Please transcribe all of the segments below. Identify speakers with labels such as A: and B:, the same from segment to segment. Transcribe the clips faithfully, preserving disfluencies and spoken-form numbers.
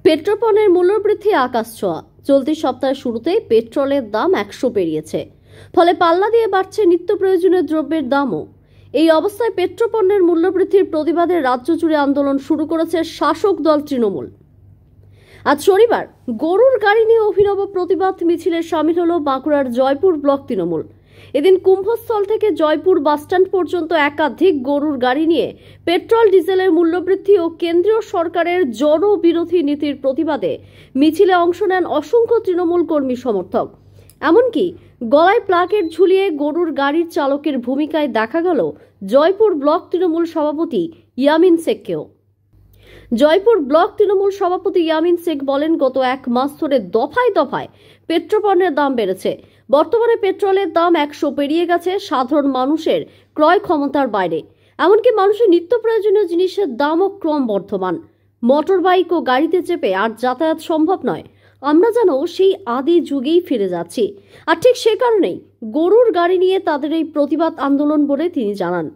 A: Petrol পণ্যের মূল্যবৃদ্ধি আকাশ ছোঁয়া। চলতি সপ্তাহের শুরুতেই পেট্রোলের দাম একশো পেরিয়েছে, ফলে পাল্লা দিয়ে বাড়ছে নিত্য প্রয়োজনীয় দ্রব্যের দামও। এই অবস্থায় পেট্রোল পণ্যের মূল্যবৃদ্ধির প্রতিবাদে রাজ্য জুড়ে আন্দোলন শুরু করেছে শাসক দল তৃণমূল। আজ শনিবার গরুর গাড়ি নিয়ে অভিনব প্রতিবাদ মিছিলে সামিল হল বাঁকুড়ার জয়পুর ব্লক তৃণমূল। এদিন কুম্ভস্থল থেকে জয়পুর বাসস্ট্যান্ড পর্যন্ত একাধিক গরুর গাড়ি নিয়ে পেট্রোল ডিজেলের মূল্যবৃদ্ধি ও কেন্দ্রীয় সরকারের জনবিরোধী নীতির প্রতিবাদে মিছিলে অংশ নেন অসংখ্য তৃণমূল কর্মী সমর্থক। এমনকি গলায় প্লাকেট ঝুলিয়ে গরুর গাড়ির চালকের ভূমিকায় দেখা গেল জয়পুর ব্লক তৃণমূল সভাপতি ইয়ামিন শেখকেও। জয়পুর ব্লক তৃণমূল সভাপতি ইয়ামিন শেখ বলেন, গত এক মাস ধরে দফায় দফায় পেট্রোল পণ্যের দাম বেড়েছে। বর্তমানে পেট্রোলের দাম একশো পেরিয়ে গেছে, সাধারণ মানুষের ক্রয় ক্ষমতার বাইরে। এমনকি মানুষের নিত্য প্রয়োজনীয় জিনিসের দামও ক্রমবর্ধমান। মোটর বাইক ও গাড়িতে চেপে আর যাতায়াত সম্ভব নয়। আমরা যেন সেই আদি যুগেই ফিরে যাচ্ছি। আর ঠিক সে কারণেই গরুর গাড়ি নিয়ে তাদের এই প্রতিবাদ আন্দোলন বলে তিনি জানান।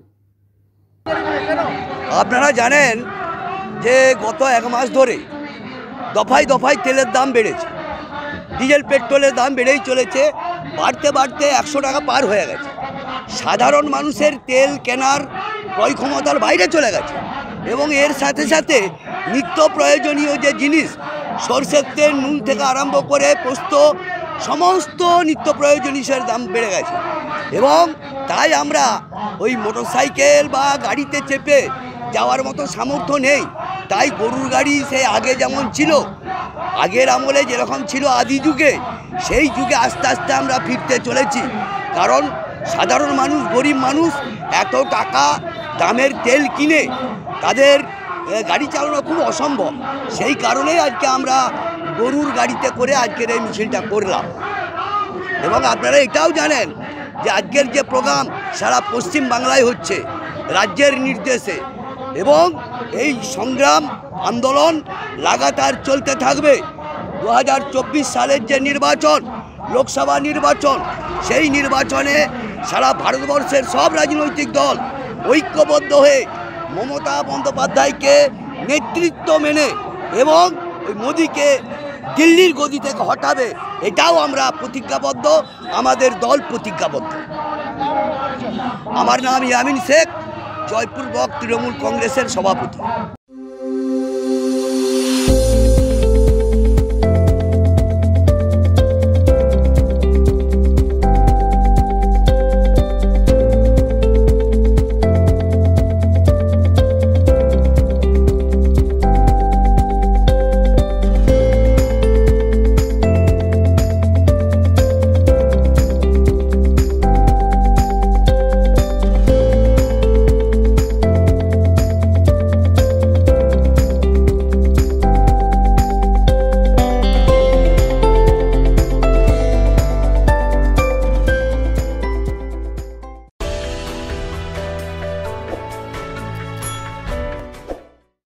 B: আপনারা জানেন যে গত এক মাস ধরে দফায় দফায় তেলের দাম বেড়েছে, ডিজেল পেট্রোলের দাম বেড়েই চলেছে, বাড়তে বাড়তে একশো টাকা পার হয়ে গেছে। সাধারণ মানুষের তেল কেনার ক্রয় ক্ষমতার বাইরে চলে গেছে এবং এর সাথে সাথে নিত্য প্রয়োজনীয় যে জিনিস, সরষের তেল, নুন থেকে আরম্ভ করে পোস্ত, সমস্ত নিত্য প্রয়োজনীয়ের দাম বেড়ে গেছে। এবং তাই আমরা ওই মোটরসাইকেল বা গাড়িতে চেপে যাওয়ার মতো সামর্থ্য নেই। তাই গরুর গাড়ি সে আগে যেমন ছিল, আগের আমলে যেরকম ছিল আদি যুগে, সেই যুগে আস্তে আস্তে আমরা ফিরতে চলেছি। কারণ সাধারণ মানুষ, গরিব মানুষ এত টাকা দামের তেল কিনে তাদের গাড়ি চালানো খুব অসম্ভব। সেই কারণেই আজকে আমরা গরুর গাড়িতে করে আজকের এই মিছিলটা করলাম। এবং আপনারা এটাও জানেন যে আজকের যে প্রোগ্রাম সারা পশ্চিম বাংলায় হচ্ছে রাজ্যের নির্দেশে, এবং এই সংগ্রাম আন্দোলন লাগাতার চলতে থাকবে। দু হাজার চব্বিশ সালের যে নির্বাচন, লোকসভা নির্বাচন, সেই নির্বাচনে সারা ভারতবর্ষের সব রাজনৈতিক দল ঐক্যবদ্ধ হয়ে মমতা বন্দ্যোপাধ্যায়কে নেতৃত্ব মেনে এবং ওই মোদিকে দিল্লির গদি থেকে হটাবে, এটাও আমরা প্রতিজ্ঞাবদ্ধ, আমাদের দল প্রতিজ্ঞাবদ্ধ। আমার নাম ইয়ামিন শেখ, জয়পুর ব্লক তৃণমূল কংগ্রেসের সভাপতি।